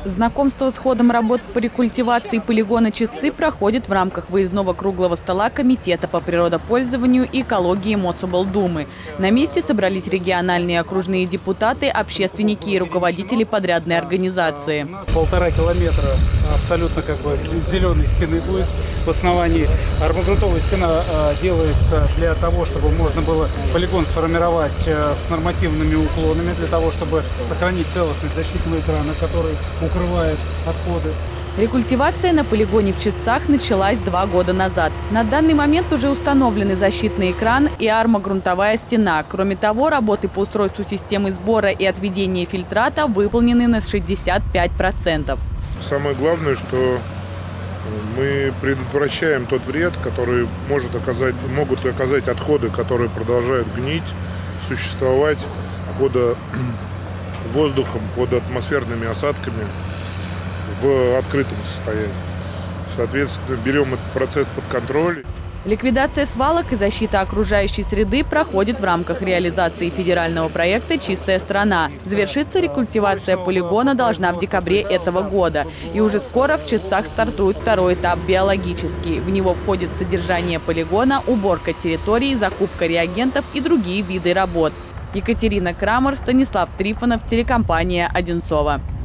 Знакомство с ходом работ по рекультивации полигона Чистцы проходит в рамках выездного круглого стола Комитета по природопользованию и экологии Мособлдумы. На месте собрались региональные и окружные депутаты, общественники и руководители подрядной организации. 1,5 километра абсолютно зеленой стены будет в основании. Армагрунтовая стена делается для того, чтобы можно было полигон сформировать с нормативными уклонами, для того, чтобы сохранить целостность защитного экрана, который укрывает отходы. Рекультивация на полигоне в Чистцах началась 2 года назад. На данный момент уже установлены защитный экран и армагрунтовая стена. Кроме того, работы по устройству системы сбора и отведения фильтрата выполнены на 65%. Самое главное, что мы предотвращаем тот вред, который могут оказать отходы, которые продолжают гнить, существовать под воздухом, под атмосферными осадками в открытом состоянии. Соответственно, берем этот процесс под контроль. Ликвидация свалок и защита окружающей среды проходит в рамках реализации федерального проекта «Чистая страна». Завершиться рекультивация полигона должна в декабре этого года. И уже скоро в Чистцах стартует второй этап – биологический. В него входит содержание полигона, уборка территории, закупка реагентов и другие виды работ. Екатерина Крамер, Станислав Трифонов, телекомпания «Одинцово».